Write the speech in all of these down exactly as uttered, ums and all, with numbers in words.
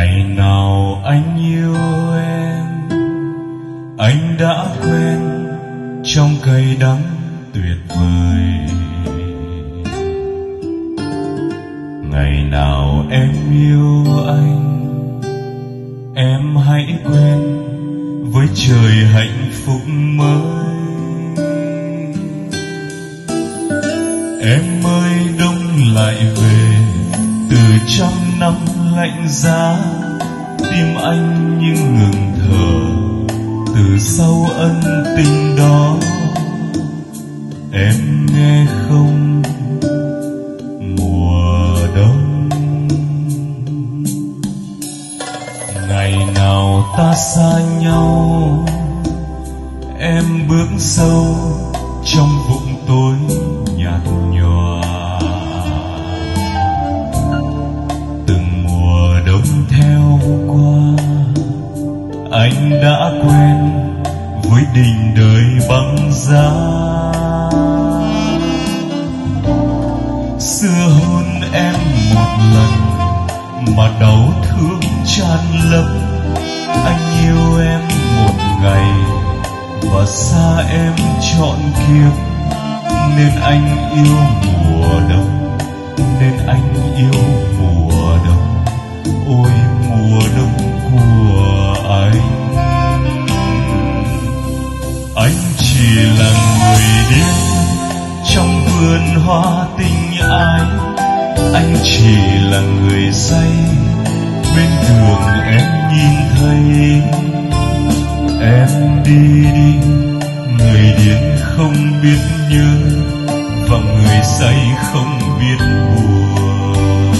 Ngày nào anh yêu em, anh đã quen trong cay đắng tuyệt vời. Ngày nào em yêu anh, em hãy quen với trời hạnh phúc mới. Em ơi đông lại về từ trăm năm lạnh giá, tim anh như ngừng thở từ sau ân tình đó. Em nghe không, mùa đông. Ngày nào ta xa nhau, em bước sâu trong vũng tối nhạt nhòa. Từng mùa đông theo qua, anh đã quen với đình đời băng giá. Xưa hôn em một lần mà đau thương tràn lấp. Anh yêu em một ngày và xa em trọn kiếp, nên anh yêu mùa đông, nên anh yêu mùa đông. Ôi mùa đông của anh. Anh chỉ là người điên trong vườn hoa tình ái, anh chỉ là người say bên đường em nhìn thấy. Em đi đi, người điên không biết nhớ và người say không biết buồn.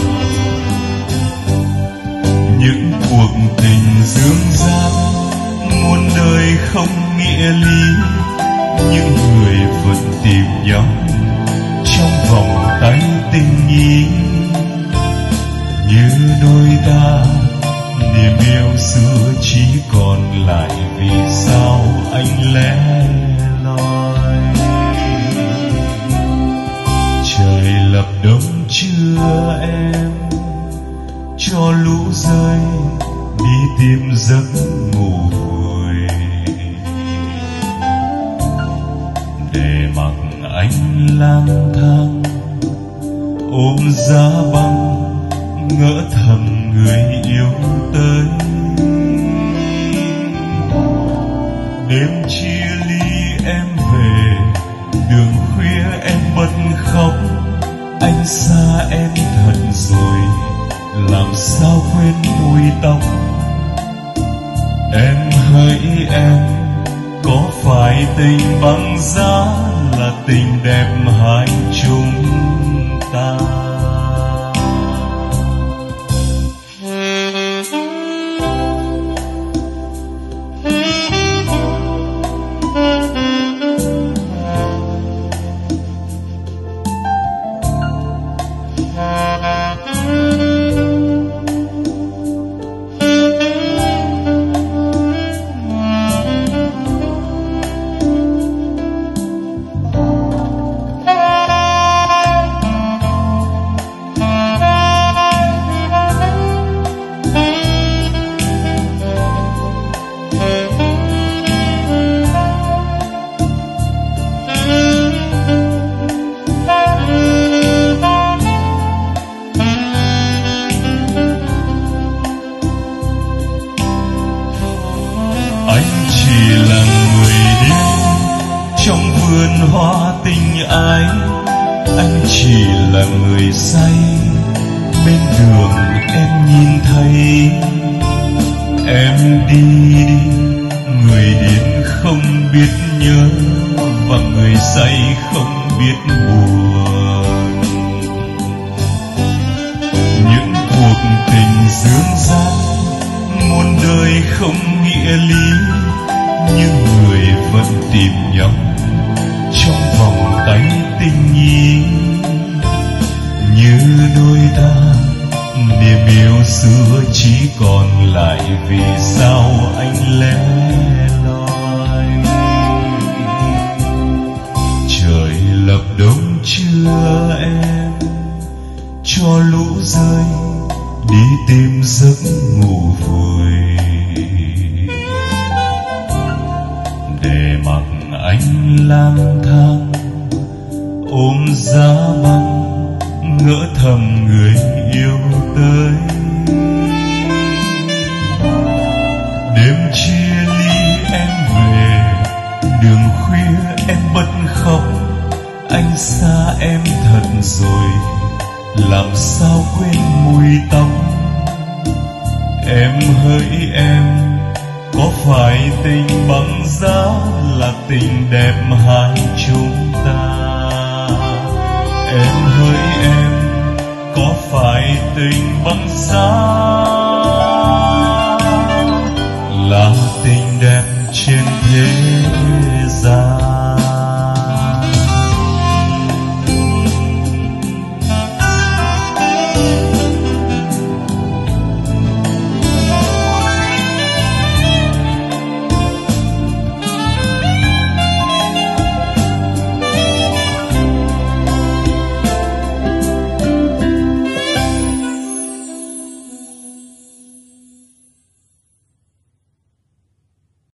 Những cuộc tình dương gian muôn đời không nghĩa lý, những người vẫn tìm nhau trong vòng tay tình ý. Như đôi ta niềm yêu xưa chỉ còn lại, vì sao anh lẻ loi. Trời lập đông chưa em, cho lũ rơi đi tìm giấc ngủ vùi, để mặc anh lang thang ôm giá băng ngỡ thầm người yêu tới. Đêm chia ly em về, đường khuya em bật khóc. Anh xa em thật rồi, làm sao quên bụi tóc. Em hỡi em, có phải tình băng giá là tình đẹp hai chúng ta? Trong vườn hoa tình ái, anh chỉ là người say bên đường em nhìn thấy. Em đi đi, người điên không biết nhớ và người say không biết buồn. Những cuộc tình dương gian muôn đời không nghĩa lý, nhưng người vẫn tìm nhau trong vòng tay tình ý. Như đôi ta niềm yêu xưa chỉ còn lại, vì sao anh lẻ loi. Trời lập đông chưa em, cho lũ rơi đi tìm giấc ngủ Em hỡi em, có phải tình bằng giá là tình đẹp hai chúng ta? Em hỡi em, có phải tình bằng giá là tình đẹp trên thế